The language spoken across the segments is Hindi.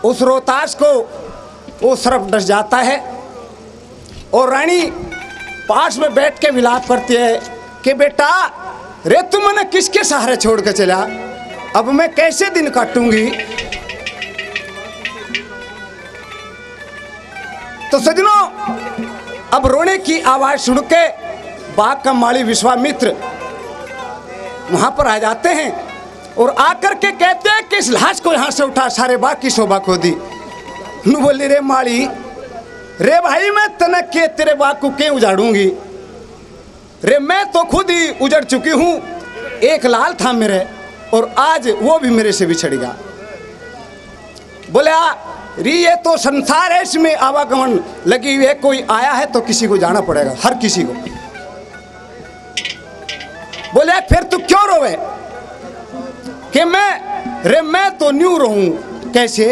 उस रोहतास को वो सरफ डस जाता है और रानी पास में बैठ के विलाप करती है कि बेटा रे तुम मैंने किसके सहारे छोड़ के चला, अब मैं कैसे दिन काटूंगी। तो सजनों, अब रोने की आवाज सुन के बाग का माली विश्वामित्र वहां पर आ जाते हैं और आकर के कहते हैं कि इस लाश को यहां से उठा, सारे बाग की शोभा खो दी। बोली रे माली, रे भाई मैं तनक के तेरे बाग को क्यों उजाड़ूंगी, रे मैं तो खुद ही उजड़ चुकी हूं। एक लाल था मेरे और आज वो भी मेरे से बिछड़ गया। बोला री ये तो संसार है, इसमें आवागमन लगी हुई है, कोई आया है तो किसी को जाना पड़ेगा, हर किसी को। बोले फिर तू क्यों रोवे कि मैं तो न्यू रहूं, कैसे।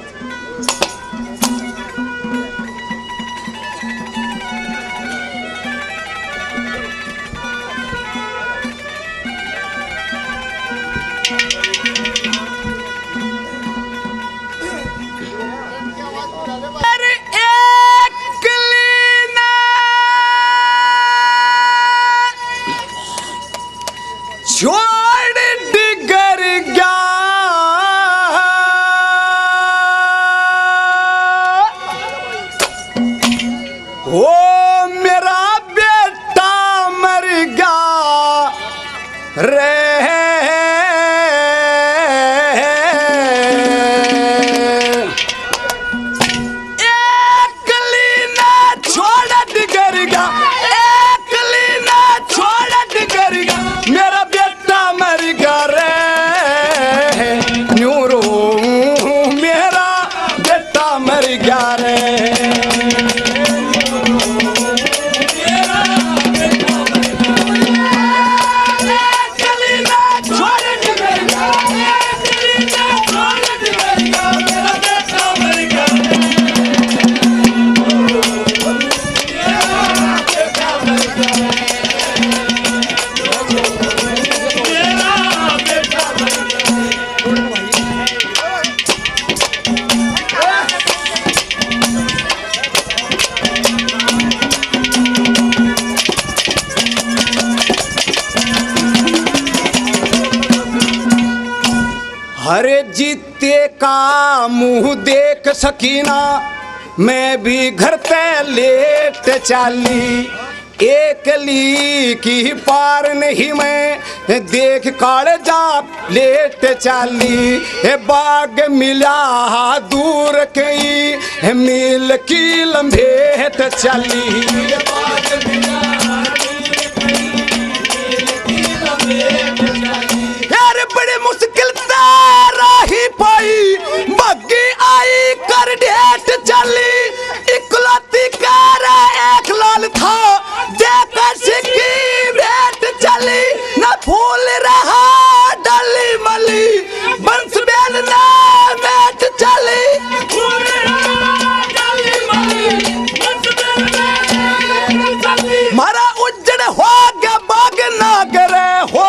हरे जीते का मुंह देख सकीना, मैं भी घर ते लेट चाली, एकली की पार नहीं मैं देख काले जा लेट चाली। बाग मिला दूर कई मील की लंबेट चाली, यार बड़ी मुश्किल राही पाई, बग्गी आई कर डेट चली, इकलौती कर एक लाल था देकर सिक्की भेंट चली, न फूल रहा डली मली बंस बेल न मेट चली। मारा उज्जड़ हो गया बाग ना करे हो,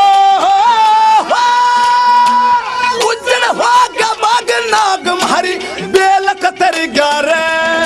नाग मारी बेल कतर गारे,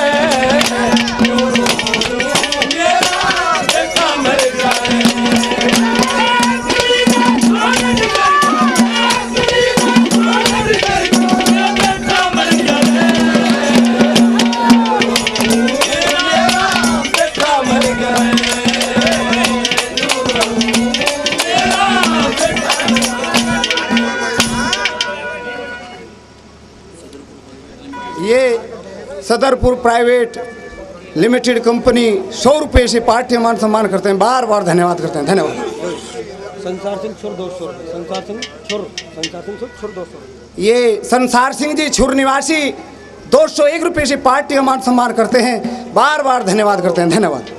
सदरपुर प्राइवेट लिमिटेड कंपनी 100 रुपये से पार्टी मान सम्मान करते हैं, बार बार धन्यवाद करते हैं। धन्यवाद। संसार सिंह छुर 200, संसार सिंह छुर 200। ये संसार सिंह जी छुर निवासी 201 रुपये से पार्टी का मान सम्मान करते हैं, बार बार धन्यवाद करते हैं। धन्यवाद।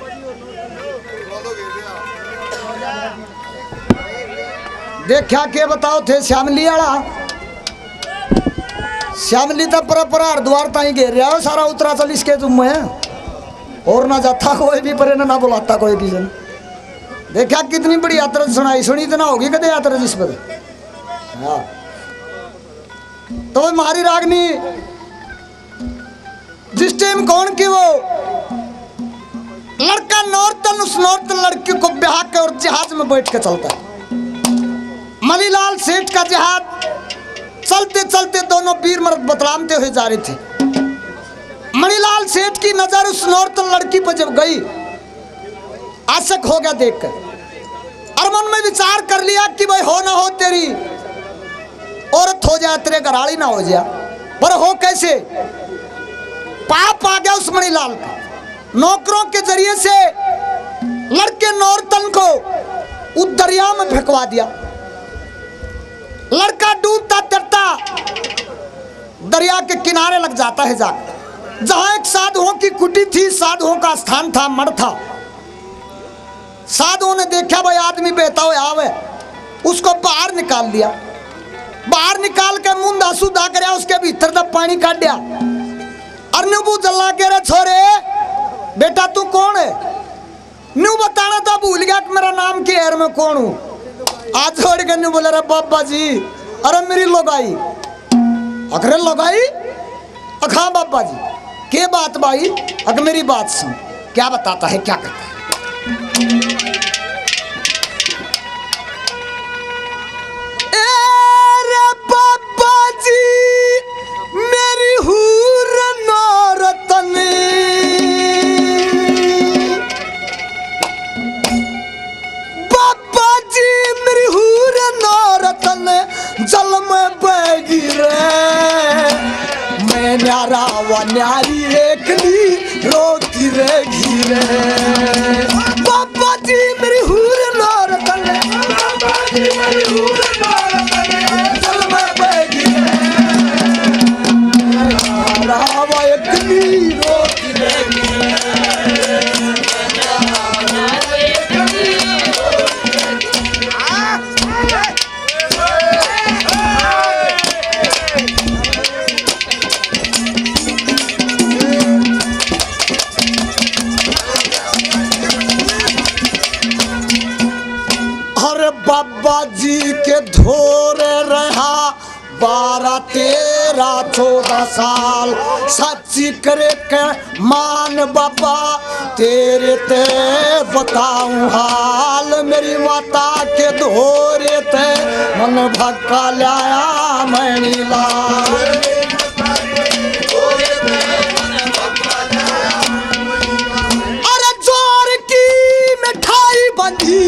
देखा के बताओ थे श्यामली वाला, श्यामली तो पर हरिद्वार ताई घेर रहा हो सारा उत्तराचल इसके तुम है, और ना जाता कोई भी परे ना बुलाता कोई भी जन। देखा कितनी बड़ी यात्रा सुनाई, सुनी तो ना होगी कदे यात्रा जिस पर। हाँ तो मारी रागनी जिस टाइम कौन की वो लड़का नॉर्थन उस नॉर्थन लड़की को ब्याह के और जहाज में बैठ के चलता है। मणिलाल सेठ का जहाज चलते चलते दोनों वीर मर्द बतलाते हुए जा रहे थे। मणिलाल सेठ की नजर उस नॉर्थन लड़की पर जब गई, आशिक हो गया देखकर और मन में विचार कर लिया कि भाई हो ना हो तेरी औरत हो जाए, तेरे घराड़ी ना हो जाए, पर हो कैसे? पाप आ गया उस मणिलाल का। नौकरों के जरिए से लड़के नॉर्थन को उस दरिया में फेंकवा दिया। लड़का डूबता तैरता दरिया के किनारे लग जाता है जाकर, जहां एक साधुओं की कुटी थी, साधुओं का स्थान था, मठ था। साधुओं ने देखा भाई आदमी बहता हुआ आवे, उसको बाहर निकाल दिया। बाहर निकाल के मुंह दासू दा कर उसके भीतर तक पानी काट दिया। अरनबू जल्ला के रे छोरे, बेटा तू कौन है? न्यू बताना था, भूल गया कि मेरा नाम क्या है, मैं कौन हूँ। आज छोड़ के न्यू बोले रे बाबा जी, अरे मेरी लोगाई। अरे लोगाई? हाँ बाबा जी। क्या बात भाई? अगर मेरी बात सुन। क्या बताता है, क्या कहता है? मेरी हूर नौरतन, बाबा जी मेरी हूर नौरतन जल में बगी रे, मैं न्यारा व न्यारी एकली रोती रे घिरे। बाबा जी मेरी हूर नौरतन, बाबा जी मेरी हूर नौरतन जल में बगी रे, रावा एकली रोती रे घिरे। बाबा जी के धोरे रहा 12, 13, 14 साल, सच्ची करे के मान बाबा तेरे ते बताऊं हाल। मेरी माता के धोरे ते मन भक्का लाया मणिलाल। अरे जोर की मिठाई बंधी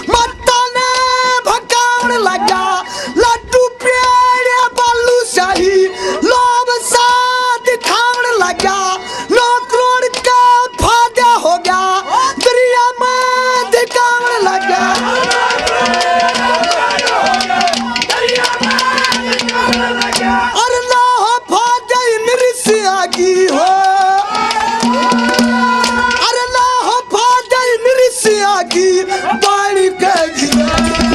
लगा, लड्डू प्यारे बालू शाही लोभ सा दिखाने लगा। 9 करोड़ का फायदा हो गया, दरिया में दिखाने लगा। और ना हो फायदा निरसिया की हो, अरे ना हो फायदा निरसिया की बाड़ी के घिरा।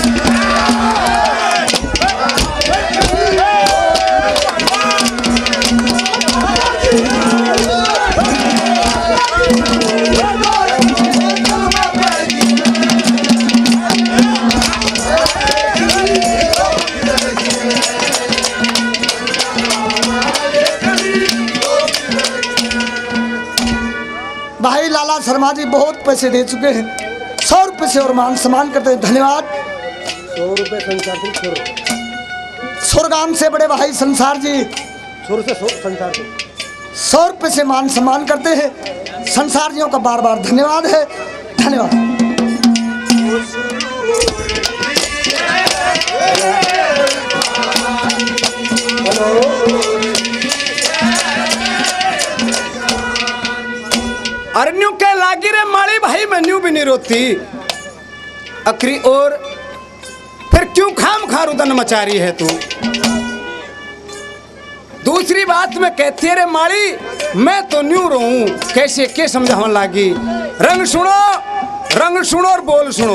भाई लाला शर्मा जी बहुत पैसे दे चुके हैं, 100 रुपये से और मान सम्मान करते हैं। धन्यवाद। 100 रुपये संसार सिंह सुरगाम से बड़े भाई संसार जी छोर से संसार से 100 रुपये से मान सम्मान करते हैं। संसार जियों का बार बार धन्यवाद है। धन्यवाद। अरन्यू के लागी रे माड़ी भाई, मैं न्यू भी नहीं रोती अखरी। और फिर क्यों खाम खारुदन मचा रही है तू? दूसरी बात में कहती है रे माड़ी, मैं तो न्यू रहूं, कैसे के समझावन लागी? रंग सुनो और बोल सुनो।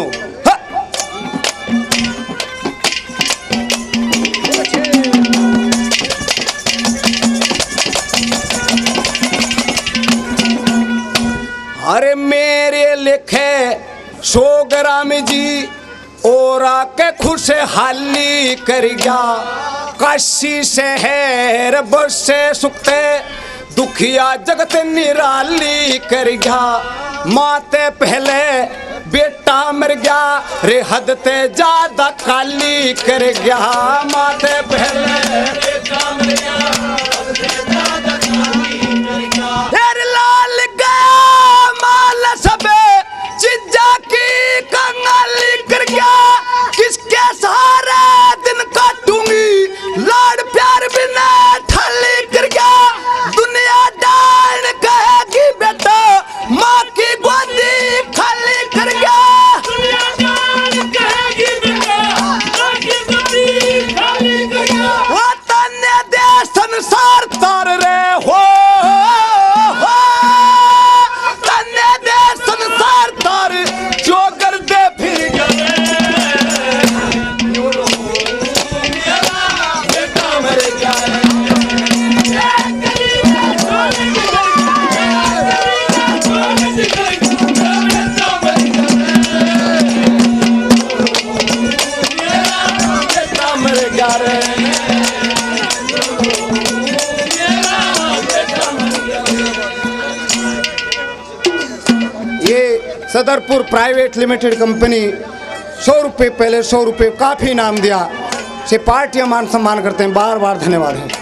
अरे मेरे लिखे 100 ग्राम जी और आके खुशहाली कर गया, काशी शहर बसे सुखते दुखिया जगत निराली कर गया, माते पहले बेटा मर गया रे, हद ते ज्यादा काली कर गया, माते पहले बेटा मर गया, हद ते ज्यादा काली कर गया। लाल गया माल सबे चिज्जा की कंगाली कर गया, किसके सहारे दिन काटूंगी, लाड प्यार बिना ठल्ली कर गया, दुनिया डाल कहेगी बेटा माँ की गोदी खाली कर गया, दुनिया डाल कहेगी बेटा माँ की गोदी खाली कर गया। वो तन्ने दे संसार तार रे हो, तन्ने दे संसार तार जो कर दे फिर गए, बेटा मर गया। ये सदरपुर प्राइवेट लिमिटेड कंपनी 100 रुपये, पहले 100 रुपये काफ़ी इनाम दिया से पार्टियां मान सम्मान करते हैं, बार बार धन्यवाद है।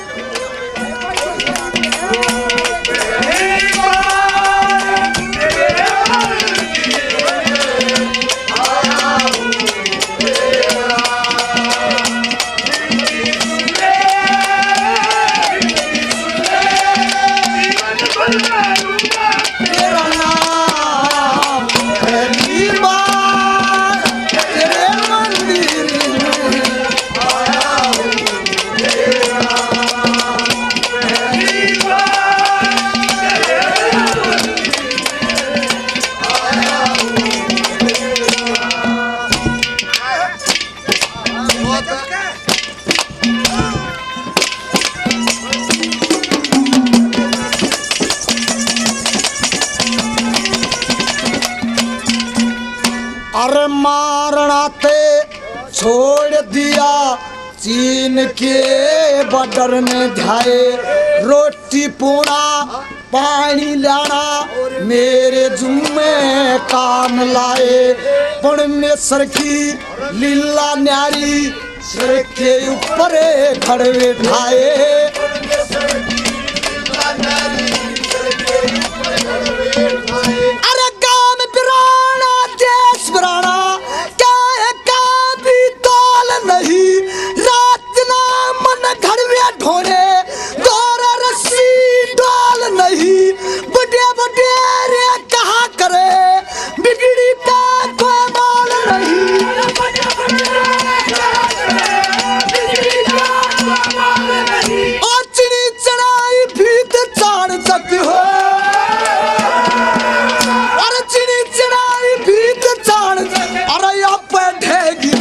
अरे मारना ते छोड़ दिया चीन के बॉर्डर में ध्याए, रोटी पूना पानी लाना मेरे जुम्मे काम लाए, परमेश्वर की लीला न्यारी सिर के ऊपर खड़े ठाए, अरे गांव बिराना देश बिराना क्या है का भी तौल नहीं, रात ना मन घर में ढोने दौरा रस्सी डोल नहीं, बड़े बड़े रे कहा करे बिगड़ी का कोई मोल नहीं, और चिड़ी चढ़ाई भीत चाड़ सकती हो, अरे आप बैठेगी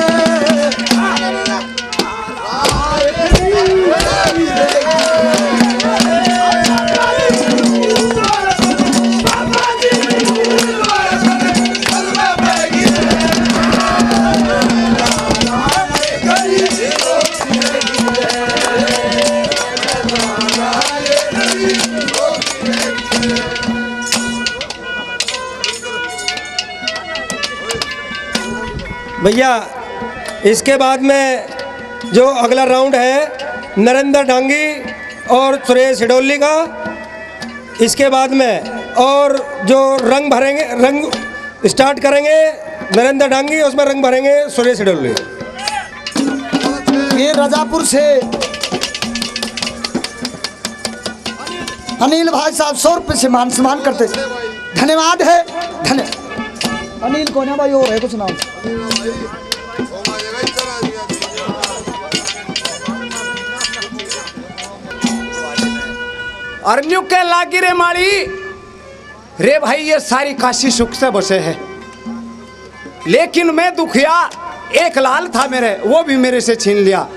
भैया। इसके बाद में जो अगला राउंड है नरेंद्र डांगी और सुरेश हिडोली का, इसके बाद में और जो रंग भरेंगे, रंग स्टार्ट करेंगे नरेंद्र डांगी, उसमें रंग भरेंगे सुरेश हिडोली। ये रजापुर से अनिल भाई साहब 100 रुपये से मान सम्मान करते, धन्यवाद है। अनिल कौन है भाई और है कुछ नाम? अरण्यू के लागी रे माड़ी रे भाई, ये सारी काशी सुख से बसे है, लेकिन मैं दुखिया, एक लाल था मेरे, वो भी मेरे से छीन लिया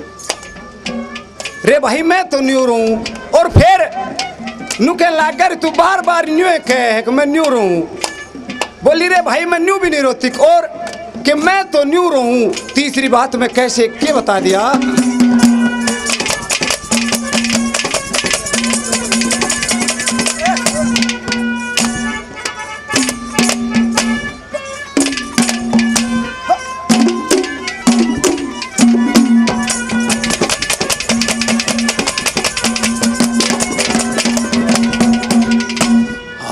रे भाई, मैं तो न्यू रहूं। और फिर नुके लागर तू बार बार न्यू कहे कि मैं न्यू रहूं, बोली रे भाई मैं न्यू भी नहीं रोती, और कि मैं तो न्यू रहूं। तीसरी बात मैं कैसे क्या बता दिया।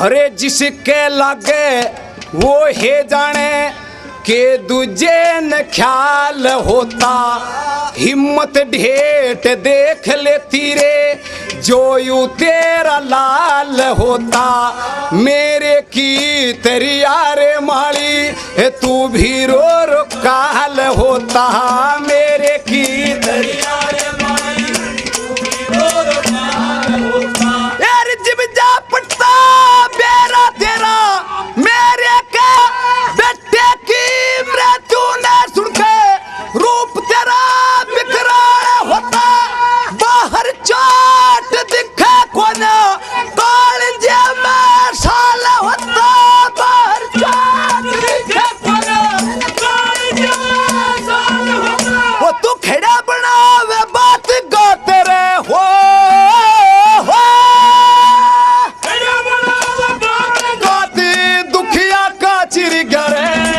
अरे जिसके लागे वो है जाने के दूजे न ख्याल होता, हिम्मत ढेट देख लेती रे जो यू तेरा लाल होता। मेरे की तेरी यारे माली तू भी रो रो काल होता, मेरे की तेरी यारे माली तू भी रो रो काल होता। यार जिब जा पड़ता मेरा तेरा मेरे का बेटे की मृत्यु ने सुन के रूप तेरा विकराल होता। बाहर चोट दिखे कौन कालजे में साल होता, बाहर चोट दिखे कौन कालजे में साल होता। वो तू खेड़ा बनावे बात गाते रे हो खेड़ा बनावे बात गाते दुखिया का चिर गरे।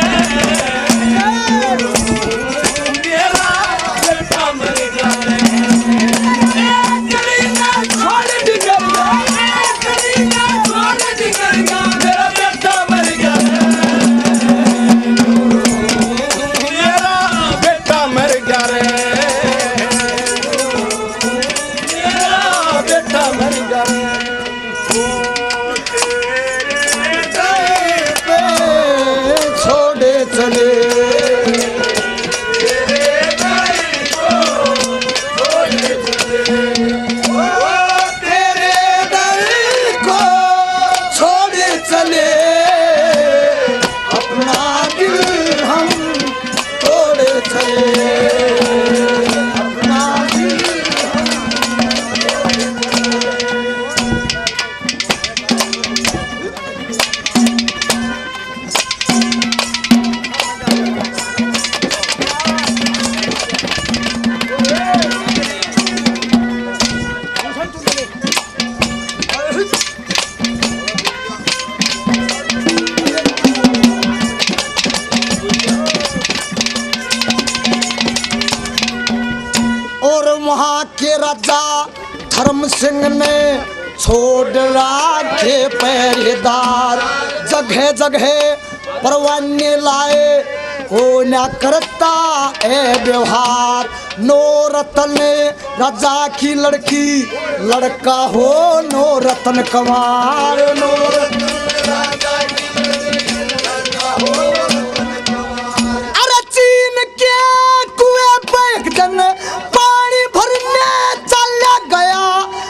धर्म सिंह ने छोड़ राखे पहरेदार, जगह जगह परवाने लाए को न करता है व्यवहार। नो रतन राजा की लड़की लड़का हो नो रतन कमार, नो रतन राजा की लड़की लड़का हो नो रतन कमार। अरे चीन के कुएं पे एक दिन पानी भरने चला गया,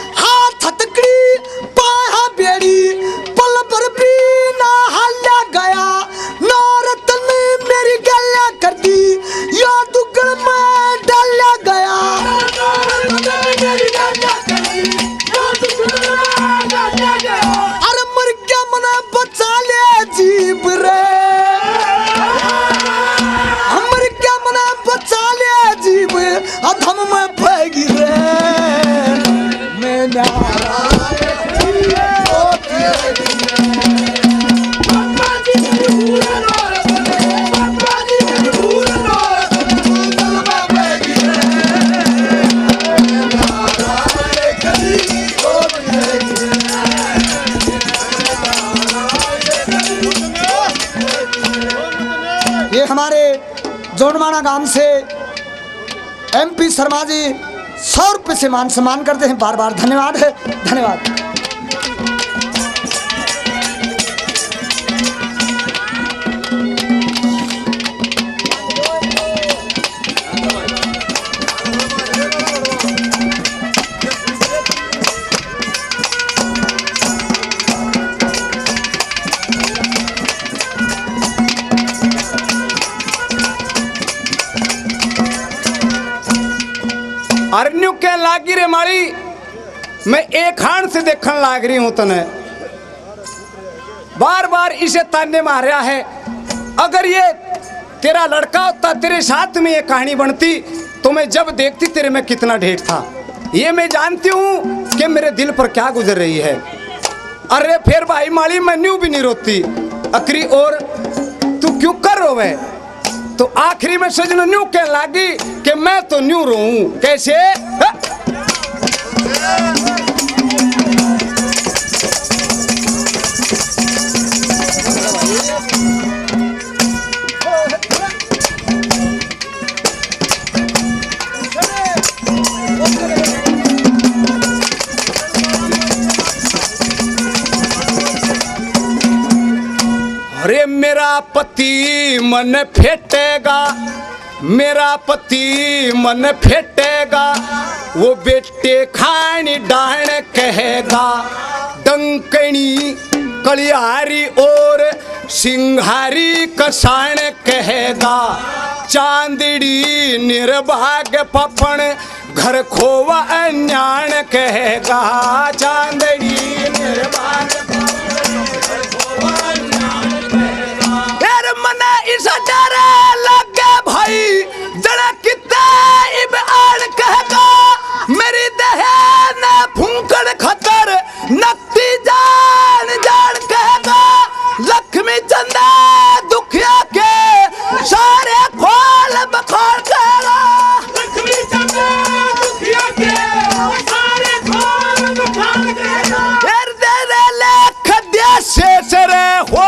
हाथ हथकड़ी पाया बेड़ी पल भर भी ना हल्ला गया। नो रतन मेरी गल्ला कर दी या दुगल में डाला गया, अरे मर गया मना बचा ले जीव रे, हमर क्या मना बचा ले जीव अधम में फैगी रे। मैं ये हमारे जोनमाना गांव से MP शर्मा जी 100 रुपये से मान सम्मान करते हैं, बार बार धन्यवाद है, धन्यवाद। अरण्यू के लागी रे माली, मैं एक हाथ से देखने लाग रही हूं तने, बार बार इसे ताने मारा है। अगर ये तेरा लड़का होता तेरे साथ में ये कहानी बनती तो मैं जब देखती तेरे में कितना ढेर था। ये मैं जानती हूँ कि मेरे दिल पर क्या गुजर रही है। अरे फिर भाई माली मैं न्यू भी नहीं रोती अकरी, और तू क्यों कर रोवे? तो आखिरी में सजन न्यू कहने लगी कि मैं तो न्यू रोऊं कैसे? अरे मेरा पति मन फेंटेगा, मेरा पति मन फेंटेगा, वो बेटे खानी डाण कहेगा। डंकनी कलियारी और सिंघारी कसाण कहेगा। चांदड़ी निर्भाग्य पपन घर खोवा अन्याण कहेगा। चांदड़ी निर्भाग्य इस डर लगे भाई जड़ा कितना इब आड़ कहेगा। मेरी दहन फूंकड़ खतर नक्ति जान जान कहेगा। लक्ष्मी चंदा दुखिया के सारे खोल बखोल कहेगा। लक्ष्मी चंदा दुखिया के सारे खोल बखोल कहेगा। दे लेख दिया शेषर हो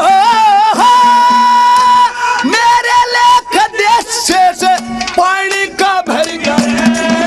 से पानी का भर गया।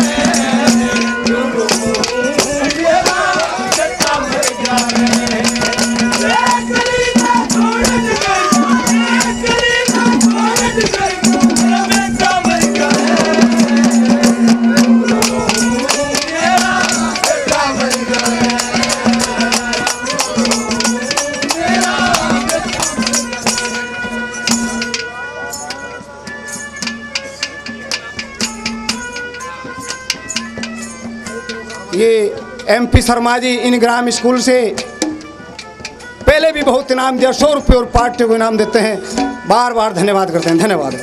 ये MP शर्मा जी इन ग्राम स्कूल से पहले भी बहुत इनाम दिया, 100 रुपये और पार्टी को इनाम देते हैं। बार बार धन्यवाद करते हैं। धन्यवाद।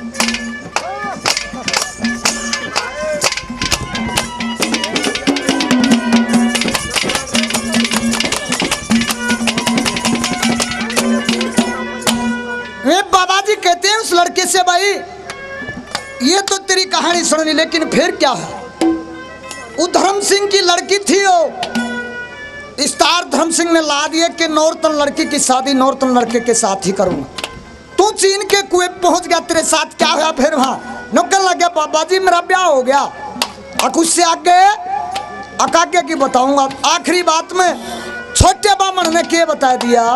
वे बाबा जी कहते हैं उस लड़के से, भाई ये तो तेरी कहानी सुन ली, लेकिन फिर क्या है? वो धर्म सिंह की लड़की थी, वो स्टार धर्म सिंह ने ला दिया कि नॉर्थन लड़की की शादी नॉर्थन लड़के के साथ ही करूंगा। तू चीन के कुएं पहुंच गया, तेरे साथ क्या हुआ? फिर वहां नौकर लग गया, बाबा जी मेरा ब्याह हो गया। और उससे आगे अकागे की बताऊंगा। आखिरी बात में छोटे बामन ने क्या बता दिया?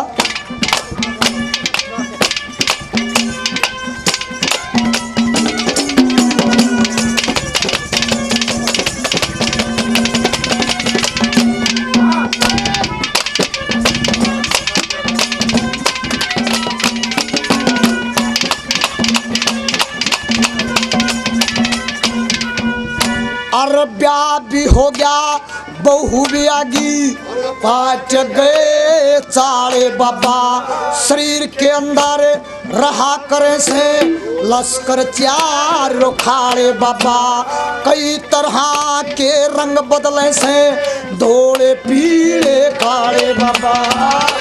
और ब्याह भी हो गया, बहू भी आगी, पाट गए चारे बाबा। शरीर के अंदर रहा करे से लश्कर चार रोखाड़े बाबा। कई तरह के रंग बदले से, धोले पीले काले बाबा।